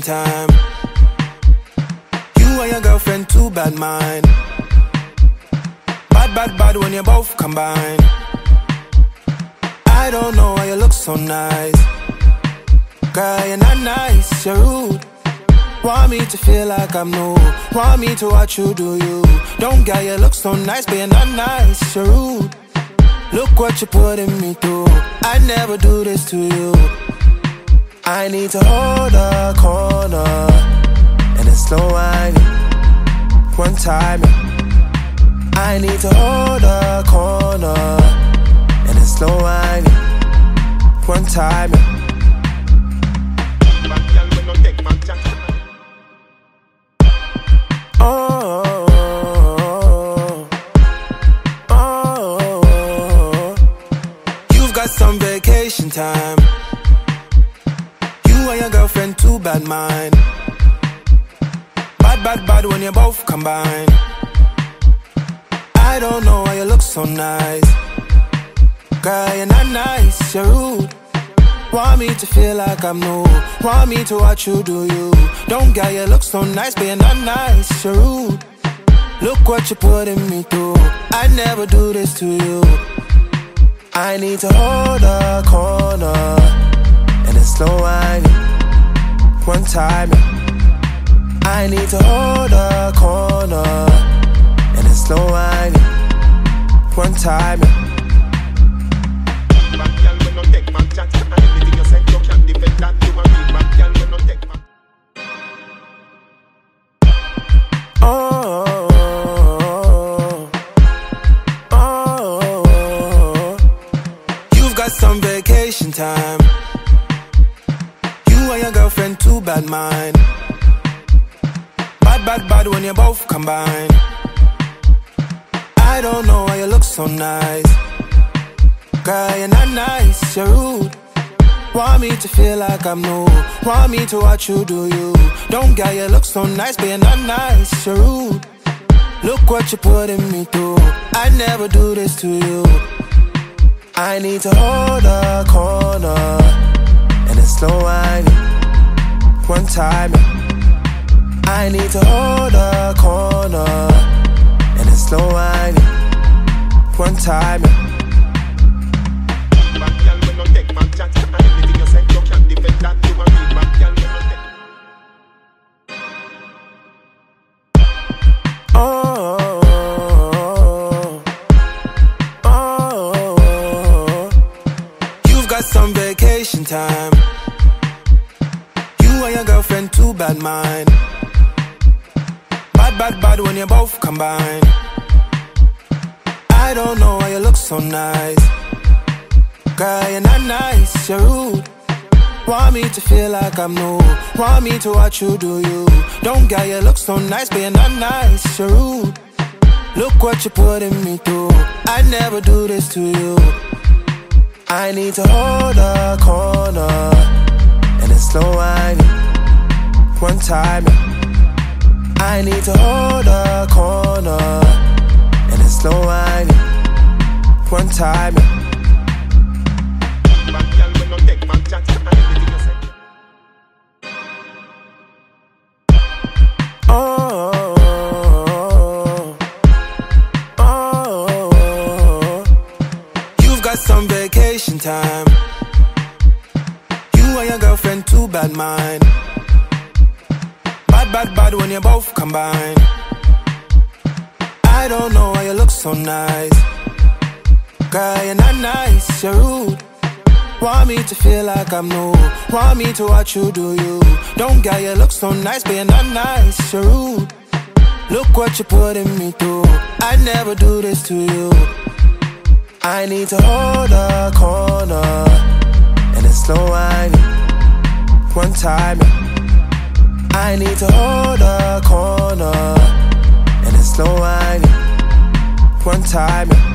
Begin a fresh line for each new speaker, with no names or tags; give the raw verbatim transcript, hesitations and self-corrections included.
time. You and your girlfriend, too bad mind. Bad, bad, bad when you both combine. I don't know why you look so nice. Girl, you're not nice, you're rude. Want me to feel like I'm new. Want me to watch you do you. Don't get you look so nice, but you're not nice, you're rude. Look what you're putting me through. I never do this to you. I need to hold a corner and it's slow whining. One time, I need to hold a corner and it's slow whining. One time, oh, oh, oh, you've got some vacation time. You and your girlfriend, too bad mind. Bad, bad, bad when you both combine. I don't know why you look so nice. Girl, you're not nice, you're rude. Want me to feel like I'm new. Want me to watch you do you. Don't get you look so nice, but you're not nice, you're rude. Look what you're putting me through. I never do this to you. I need to hold a corner and it's slow whining. One time, I need to hold a corner and it's slow whining. One time, oh, oh, oh, you've got some vacation time. You and your girlfriend, too bad mind. Bad, bad, bad when you both combine. I don't know why you look so nice. Girl, you're not nice, you're rude. Want me to feel like I'm new. Want me to watch you do you. Don't get you look so nice, but you're not nice, you're rude. Look what you're putting me through. I never do this to you. I need to hold a corner and it's slow whining. One time, I need to hold a corner and it's slow whining. One time, oh, oh, oh, you've got some vacation time. You and your girlfriend, too bad mind. Bad, bad, bad when you both combine. I don't know why you look so nice. Girl, you're not nice, you're rude. Want me to feel like I'm new. Want me to watch you do you. Don't get you look so nice, but you're not nice, you're rude. Look what you're putting me through. I never do this to you. I need to hold a corner and it's slow whining. One time, I need to hold a corner and it's slow whining. One time, oh, oh, oh, you've got some vacation time. You and your girlfriend, too bad mind. Bad, bad, bad when you both combine. I don't know why you look so nice. Girl, you're not nice, you're rude. Want me to feel like I'm new. Want me to watch you do you. Don't get you look so nice, but you're not nice, you're rude. Look what you're putting me through. I never do this to you. I need to hold a corner and it's slow whining. One time, I need to hold a corner and it's slow whining. One time.